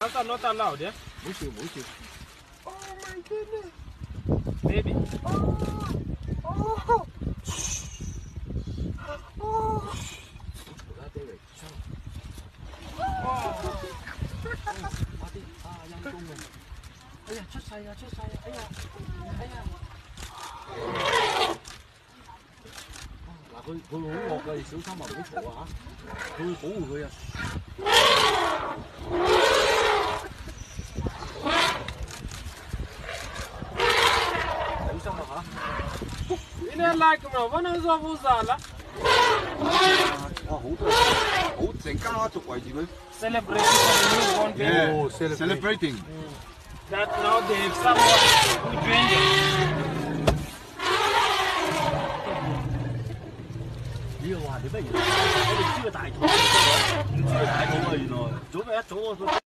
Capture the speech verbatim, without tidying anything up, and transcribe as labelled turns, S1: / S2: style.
S1: That's not that loud, yeah?
S2: 冇事冇事。
S3: Oh my goodness.
S1: Baby.
S3: Oh. Oh. Oh.
S2: 而家爹嚟生。
S1: 哦。
S2: 快啲啊！陰公啊！哎呀，出世啊！出世啊！哎呀，哎呀！嗱，佢佢好惡㗎，你小心啊！唔好嘈啊嚇！佢會保護佢啊！小心啊嚇！
S1: Ina like bro, one is of Uzala.
S2: 哇，好多人，好成家族圍住佢。
S1: Celebrating for the newborn baby.
S2: Oh, celebrating.
S1: That now they have someone who joined them.
S2: 咦？我話你不如我哋知個大肚，唔知個大肚啊！原來早咪一早我。